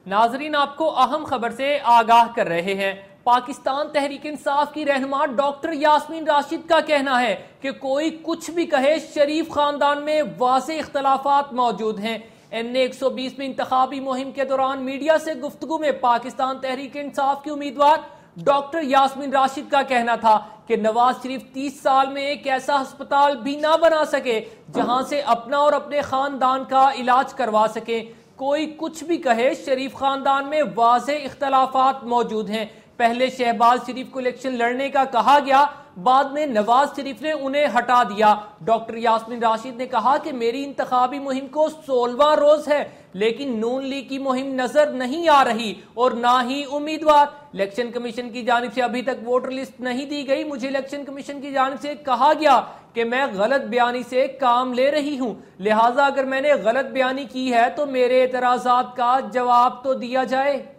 नाजरीन, आपको अहम खबर से आगाह कर रहे हैं। पाकिस्तान तहरीक इंसाफ की रहनुमा डॉक्टर यास्मीन राशिद का कहना है कि कोई कुछ भी कहे, शरीफ खानदान में वाज़ेह इख्तलाफात मौजूद हैं। NA 120 में इंतखाबी मुहिम के दौरान मीडिया से गुफ्तगू में पाकिस्तान तहरीक इंसाफ की उम्मीदवार डॉक्टर यास्मीन राशिद का कहना था कि नवाज शरीफ 30 साल में एक ऐसा अस्पताल भी ना बना सके जहां से अपना और अपने खानदान का इलाज करवा सके। कोई कुछ भी कहे, शरीफ खानदान में वाज़ेह इख्तलाफात मौजूद हैं। पहले शहबाज शरीफ को इलेक्शन लड़ने का कहा गया, बाद में नवाज शरीफ ने उन्हें हटा दिया। डॉक्टर यास्मीन राशिद ने कहा कि मेरी इंतखाबी मुहिम को 16वां रोज है, लेकिन नून लीग की मुहिम नजर नहीं आ रही और ना ही उम्मीदवार। इलेक्शन कमीशन की जानिब से अभी तक वोटर लिस्ट नहीं दी गई। मुझे इलेक्शन कमीशन की जानिब से कहा गया कि मैं गलत बयानी से काम ले रही हूं, लिहाजा अगर मैंने गलत बयानी की है तो मेरे एतराजात का जवाब तो दिया जाए।